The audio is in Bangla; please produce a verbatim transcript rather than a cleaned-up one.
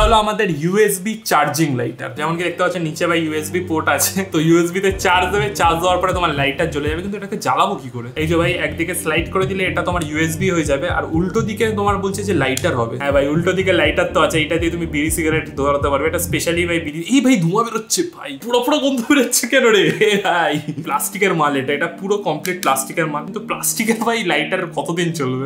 হলো আমাদের ইউএসবি চার্জিং লাইটার। যেমন কি দেখতে পাচ্ছ নিচে ভাই ইউএসবি পোর্ট আছে, তো ইউএসবি তে চার্জ দেবে, চার্জ দেওয়ার পরে তোমার লাইটার জ্বলে যাবে। কিন্তু এটাকে জ্বালাবো কি করে? এই যে ভাই একদিকে স্লাইড করে দিলে এটা তোমার ইউএসবি হয়ে যাবে, আর উল্টো দিকে তোমার বলছে যে লাইটার হবে। হ্যাঁ ভাই, উল্টো দিকে লাইটার তো আছে, এটা দিয়ে তুমি বিড়ি সিগারেট ধরাতে পারবে। এটা স্পেশালি ভাই বিড়ি। এই ভাই ধোঁয়া বেরোচ্ছে ভাই, পুরো পুরো গন্ধ বেরোচ্ছে কেন রে ভাই? প্লাস্টিকের মাল এটা, এটা পুরো কমপ্লিট প্লাস্টিকের মাল। কিন্তু প্লাস্টিকের ভাই লাইটার কতদিন চলবে?